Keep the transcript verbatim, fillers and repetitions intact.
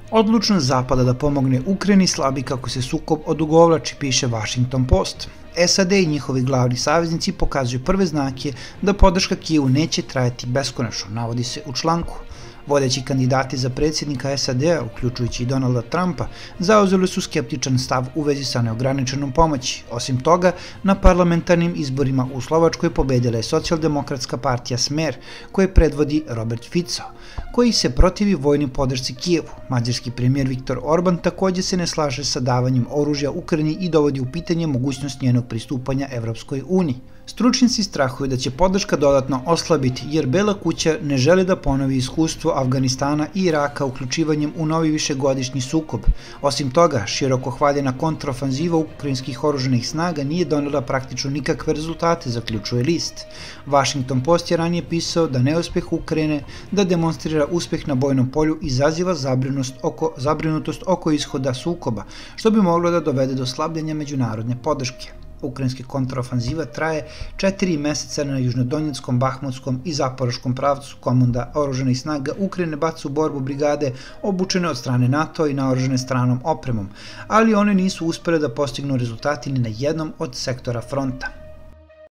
Odlučnost Zapada da pomogne Ukrajini slabi kako se sukob odugovlači, piše Washington Post. S A D i njihovi glavni saveznici pokazuju prve znake da podrška Kijevu neće trajati beskonačno, navodi se u članku. Vodeći kandidati za predsjednika S A D-a, uključujući i Donalda Trumpa, zauzeli su skeptičan stav u vezi sa neograničenom pomoći. Osim toga, na parlamentarnim izborima u Slovačkoj pobedila je socijaldemokratska partija Smer, koju predvodi Robert Fico, koji se protivi vojnoj podršci Kijevu. Mađarski premijer Viktor Orban također se ne slaže sa davanjem oružja Ukrajini i dovodi u pitanje mogućnost njenog pristupanja Evropskoj uniji. Stručnjaci strahuju da će podrška dodatno oslabiti jer Bela kuća ne želi da ponovi iskustvo Afganistana i Iraka uključivanjem u novi višegodišnji sukob. Osim toga, široko hvaljena kontraofanziva ukrajinskih oružanih snaga nije donela praktično nikakve rezultate, zaključuje list. Washington Post je ranije pisao da neuspeh Ukrajine da demonstrira uspeh na bojnom polju izaziva zabrinutost oko, zabrinutost oko ishoda sukoba, što bi moglo da dovede do slabljenja međunarodne podrške. Ukrajinski kontraofanziva traje četiri meseca na južnodonjeckom, bahmutskom i zaporoškom pravcu. Komanda oružanih snaga Ukrajine baca u borbu brigade obučene od strane NATO i naoružane stranom opremom, ali one nisu uspele da postignu rezultati ni na jednom od sektora fronta.